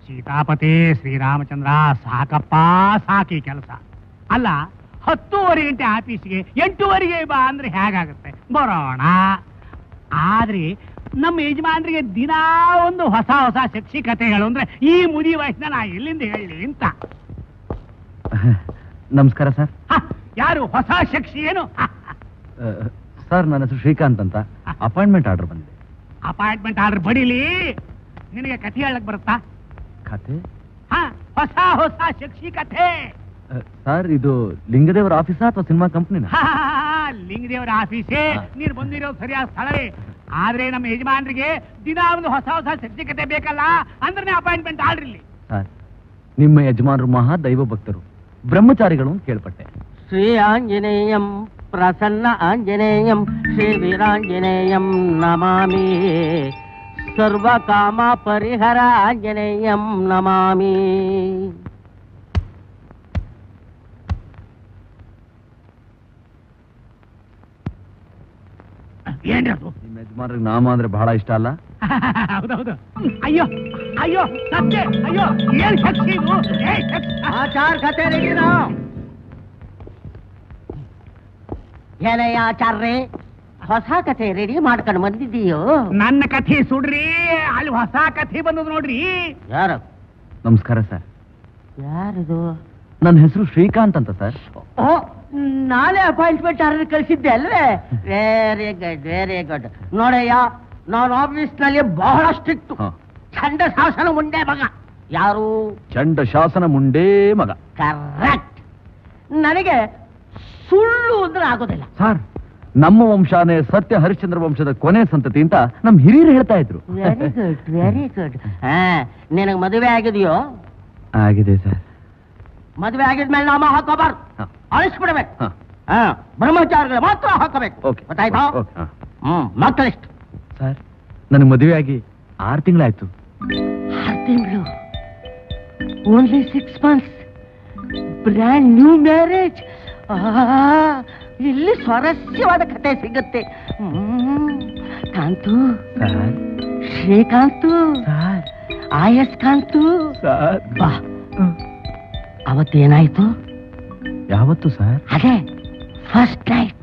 ಸೀತಾಪತಿ ಶ್ರೀರಾಮಚಂದ್ರ ಸಾಕಪ್ಪ ಸಾಕಿ ಕೆಲಸ ಅಲ್ಲ 10:30 ಗಂಟೆ ಆಫೀಸ್ಗೆ 8:30 ಬಾ ಅಂದ್ರೆ ಹೇಗಾಗುತ್ತೆ ಬರೋಣ. ಆದ್ರೆ ನಮ್ಮ ಯಜಮಾನ್ರಿಗೆ ದಿನಾ ಒಂದು ಹೊಸ ಹೊಸ ಸೆಕ್ಸಿ ಕಥೆಗಳು ಅಂದ್ರೆ ಈ ಮುದಿ ವಯಸ್ಸಿನ ನಾ ಎಲ್ಲಿಂದ ಹೇಳಿ ಅಂತ. ನಮಸ್ಕಾರ ಸರ್. ಯಾರು ಹೊಸ ಸೆಕ್ಸಿ ಏನು? ಸರ್ ನನ್ನ ಹೆಸರು ಶ್ರೀಕಾಂತ್ ಅಂತ. ಅಪಾಯಿಂಟ್ಮೆಂಟ್ ಆರ್ಡರ್ ಬಂದಿದೆ. ಅಪಾಯಿಂಟ್ಮೆಂಟ್ ಆರ್ಡರ್ ಬಡಿಲಿ. ನಿನಗೆ ಕಥೆ ಹೇಳಕ್ ಬರುತ್ತಾ? ಕಥೆ? ಹೊಸ ಹೊಸ ಸೆಕ್ಸಿ ಕಥೆ. ಸರ್ ಇದು ಲಿಂಗದೇವರ ಆಫೀಸಾ ಅಥವಾ ಸಿನಿಮಾ ಕಂಪ್ನಿನ? ಲಿಂಗದೇವರ ಆಫೀಸೇ. ನೀನು ಬಂದಿರೋ ಸರಿಯಾದ ಸ್ಥಳವೇ. ಆದ್ರೆ ನಮ್ಮ ಯಜಮಾನ್ರಿಗೆ ದಿನ ಒಂದು ಹೊಸ ಹೊಸ ಸೆಕ್ಸಿ ಕಥೆ ಬೇಕಲ್ಲ, ಅಂದ್ರೆ ಅಪಾಯಿಂಟ್ಮೆಂಟ್ ಆರ್ಡರ್ ಇಲ್ಲಿ. ಸರ್ ನಿಮ್ಮ ಯಜಮಾನರು ಮಹಾ ದೈವ ಭಕ್ತರು, ಬ್ರಹ್ಮಚಾರಿಗಳು ಅಂತ ಕೇಳ್ಪಟ್ಟೆ. ಶ್ರೀ ಆಂಜನೇಯಂ ಪ್ರಸನ್ನ ಆಂಜನೇಯಂ ಶ್ರೀ ವೀರಾಂಜನೇಯಂ ನಮಾಮಿ ಸರ್ವ ಕಾಮ ಪರಿಹರ ಆಂಜನೇಯಂ ನಮಾಮಿ. ನಿಮ್ಮ ಯಜಮಾನ್ರಿಗೆ ನಾಮ ಅಂದ್ರೆ ಬಹಳ ಇಷ್ಟ ಅಲ್ಲ? ಹೌದೌದು. ಅಯ್ಯೋ ಅಯ್ಯೋ ಸತ್ಯ, ಅಯ್ಯೋ ಏನ್ ಶಕ್ತಿ ಇದು? ಆಚಾರ ಕಥೆ ರೆಡಿನಾ? ಏನಯ್ಯ ಆಚಾರ್ರೆ, ಹೊಸ ಕಥೆ ರೆಡಿ ಮಾಡ್ಕೊಂಡು ಬಂದಿದ್ದೀಯೋ? ನನ್ನ ಕಥೆ ಸುಡ್ರಿ, ಅಲ್ಲಿ ಹೊಸ ಕಥೆ ಬಂದದ್ ನೋಡ್ರಿ. ಯಾರು? ನಮಸ್ಕಾರ ಸರ್. ಯಾರಿದು? ನನ್ನ ಹೆಸರು ಶ್ರೀಕಾಂತ್ ಅಂತ ಸರ್. ಓ, ನಾನೇ ಅಪಾಯಿಂಟ್ಮೆಂಟ್ ಆರ್ಡರ್ ಕಳಿಸಿದ್ದೆ ಅಲ್ವೇ? Very good very good. ನೋಡಯ್ಯ, ನಾನು ಆಫೀಸ್ ನಲ್ಲಿ ಬಹಳ ಸ್ಟ್ರಿಕ್ಟ್. ಚಂಡ ಶಾಸನ ಮುಂಡೆ ಮಗ. ಯಾರು? ಚಂಡ ಶಾಸನ ಮುಂಡೇ ಮಗ. ಕರೆಕ್ಟ್. ನನಗೆ ಸುಳ್ಳು ಅಂದ್ರೆ ಆಗೋದಿಲ್ಲ ಸರ್. ನಮ್ಮ ವಂಶಾನೇ ಸತ್ಯ ಹರಿಶ್ಚಂದ್ರ ವಂಶದ ಕೊನೆ ಸಂತತಿ ಅಂತ ನಮ್ ಹಿರಿಯರು ಹೇಳ್ತಾ ಇದ್ರು. Very good very good. ನಿನಗೆ ಮದುವೆ ಆಗಿದೆಯೋ? ಆಗಿದೆ ಸರ್. ಮದುವೆ ಆಗಿದ್ಮೇಲೆ ನಾಮ ಹಾಕೋಬಾರ್ದು, ಅಳಿಸ್ಬಿಡ್ಬೇಕು. ಬ್ರಹ್ಮಚಾರಿಗಳು ಮಾತ್ರ ಹಾಕಬೇಕು, ಗೊತ್ತಾಯ್ತಾ? ಮಕ್ಕಳಿಷ್ಟು. ಸರ್ ನನಗೆ ಮದುವೆ ಆಗಿ 6 ತಿಂಗಳಾಯ್ತು. 6 ತಿಂಗಳು? Only 6 months. Brand new marriage. ಇಲ್ಲಿ ಸ್ವಾರಸ್ಯವಾದ ಕಥೆ ಸಿಗುತ್ತೆ. ಕಾಂತು ಸರ್. ಶ್ರೀಕಾಂತು ಸರ್. ಆಯಸ್ ಕಾಂತು ಸರ್. ಬಾ. ಅವತ್ತೇನಾಯ್ತು? ಯಾವತ್ತು ಸರ್? ಅದೇ ಫಸ್ಟ್ ನೈಟ್.